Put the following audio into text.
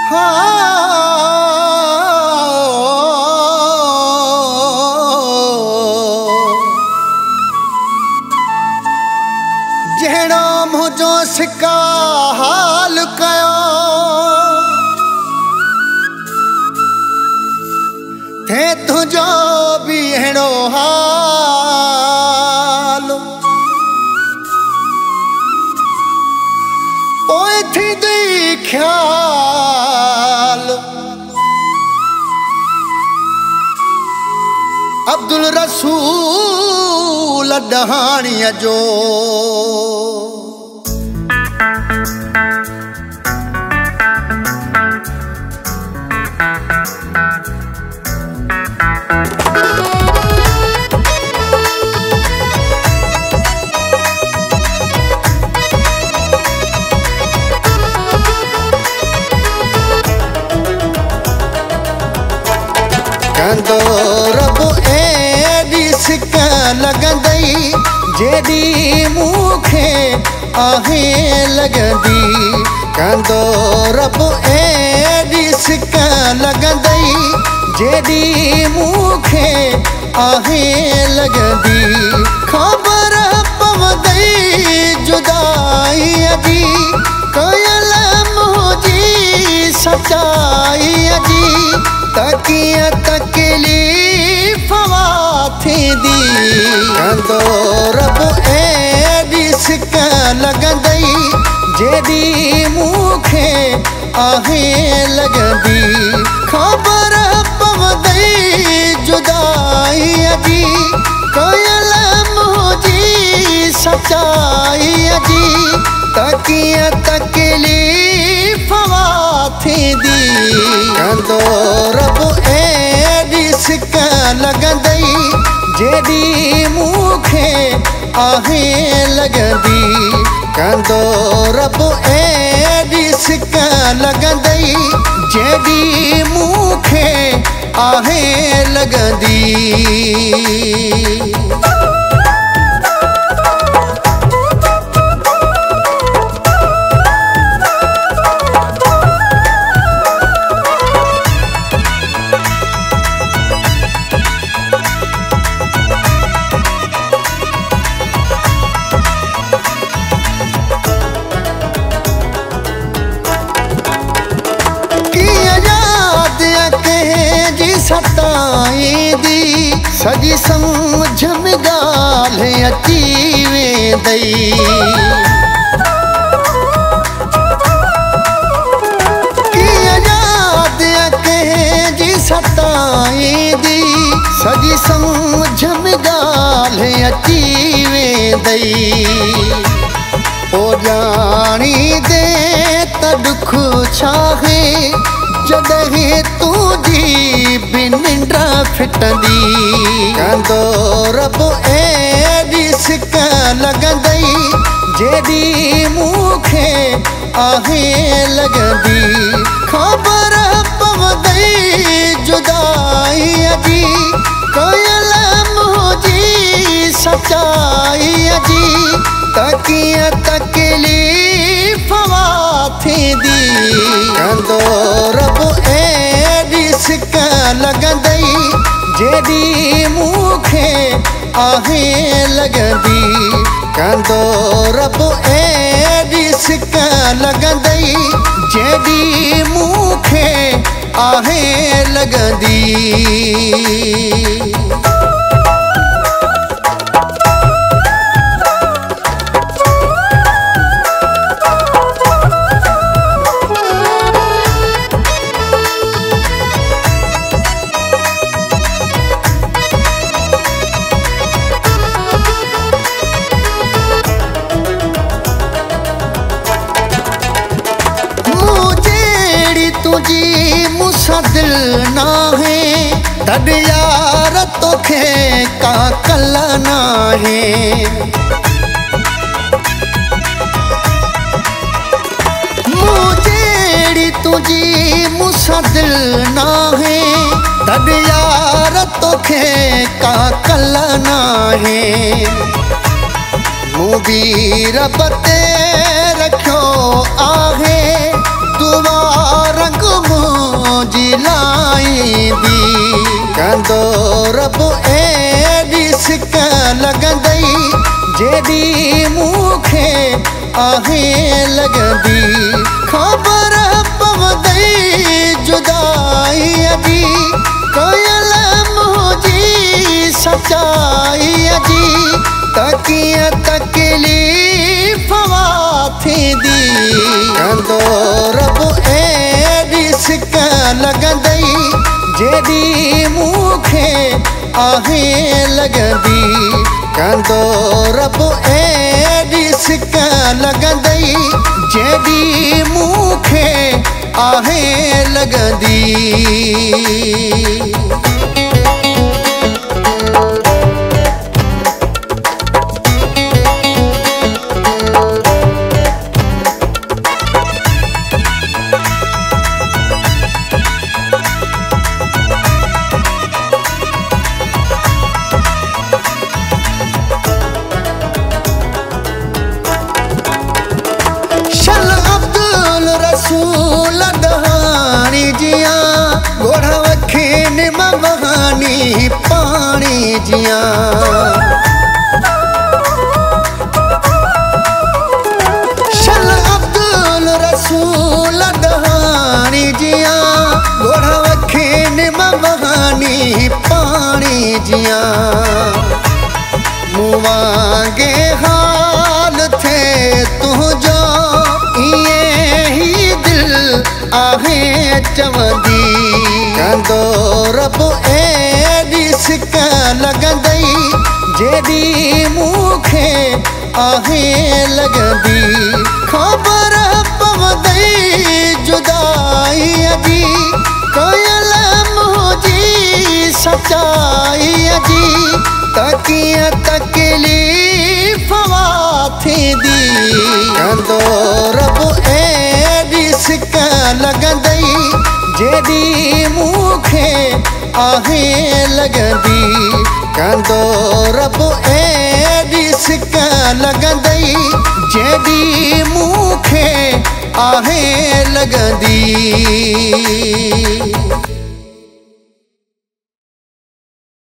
जहिड़ो मुंहिंजो सिका हाल कयो थे तुंहिंजो बि अहिड़ो हाल पोइ थींदी ख्याल अब्दुल रसूल डहाणीअ जो कंदो रब एडी सिक लगंदई जेडी मूंखे आहे लगंदी कंदो रब एडी सिक लगंदई जेडी मूंखे आहे लगंदी खबर पवंदई जुदाईअ जी कयल मुंहिंजी सचाईअ जी तकिया तकलीफ़ थींदी कंदो रब एडी सिक लगंदई जेडी मूंखे आहे लगंदी खबर पवंदई जुदाईअ जी कयल मुंहिंजी सचाईअ जी तकिया तकलीफ़ थींदी कंदो रब एडी सिक लगंदई जेडी मूंखे आहे लगंदी कंदो रब एडी सिक लगंदई जेडी मूंखे आहे लगंदी सताईंदी सजी समझ में ॻाल्हि अची वेंदई कीअं यादि कंहिंजी सताईंदी सजी समझ में ॻाल्हि अची वेंदई पोइ ॼाणींदे त ॾुख छा आहे जॾहिं तुंहिंजी बि निंड फिटंदी कंदो रब एडी सिक लगंदई जेडी मूंखे आहे लगंदी खबर पवंदई जुदाईअ जी कयल मुंहिंजी सचाईअ जी तकिया तकलीफ़ थींदी कंदो रब एडी सिक लगंदई जेडी मूंखे आहे लगंदी कंदो रब एडी सिक लगंदई जेडी मूंखे आहे लगंदी तुझी मूंसां दिल नाहे तॾ यार तोखे का कल नाहे मूं जहिड़ी तुझी मूंसां दिल नाहे तॾ यार तोखे का कल नाहे मूं भी रब ते रखियो आहे दुआ रंग मुंहिंजी लाईंदी कंदो रब एॾी सिक लॻंदई जेॾी मूंखे आहे लॻंदी ख़बर पवंदई जुदाईअ जी कयल मुंहिंजी सचाईअ जी त कीअं तकलीफ़ थींदी कंदो रब एॾी सिक लॻंदई जेॾी मूंखे आहे लॻंदी कंदो रब एॾी सिक लॻंदई जेॾी मूंखे आहे लॻंदी रसूल दहानी जियां गोढ़ा वखे निम बहानी पानी जियां शल अब्दुल रसूल दहानी जियां गोढ़ा वखे निम बहानी पानी जियां मूं वांगे हाल थे तुंहिंजो आहे चवंदी कंदो रब एॾी सिक लॻंदई जेॾी मूंखे आहे लॻंदी ख़बर पवंदई जुदाईअ जी कयल मुंहिंजी सचाईअ जी त कीअं तकलीफ़ थींदी कंदो रब एॾी सिक लॻंदई जेॾी मूंखे आहे लॻंदी कंदो रब एॾी सिक लॻंदई जेॾी मूंखे आहे लॻंदी